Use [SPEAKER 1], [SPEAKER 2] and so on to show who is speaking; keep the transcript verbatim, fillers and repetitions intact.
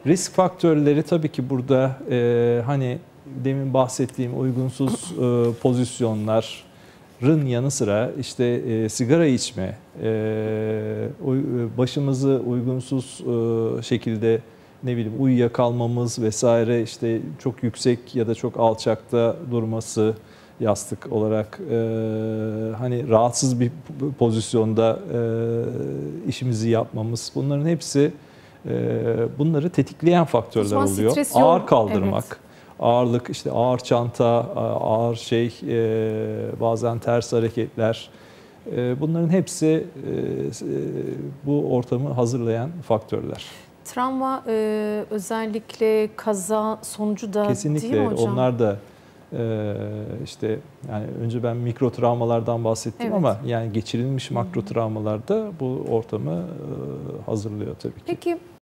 [SPEAKER 1] Risk faktörleri tabii ki burada e, hani demin bahsettiğim uygunsuz e, pozisyonların yanı sıra işte e, sigara içme, e, başımızı uygunsuz e, şekilde ne bileyim uyuyakalmamız vesaire, işte çok yüksek ya da çok alçakta durması yastık olarak, e, hani rahatsız bir pozisyonda e, işimizi yapmamız, bunların hepsi e, bunları tetikleyen faktörler oluyor. Ağır kaldırmak, evet. Ağırlık, işte ağır çanta, ağır şey, e, bazen ters hareketler. E, bunların hepsi e, bu ortamı hazırlayan faktörler.
[SPEAKER 2] Travma e, özellikle kaza sonucu da
[SPEAKER 1] kesinlikle
[SPEAKER 2] değil mi hocam?
[SPEAKER 1] Onlar da e, işte yani önce ben mikro travmalardan bahsettim, evet. Ama yani geçirilmiş makro travmalar da bu ortamı e, hazırlıyor tabii ki.
[SPEAKER 2] Peki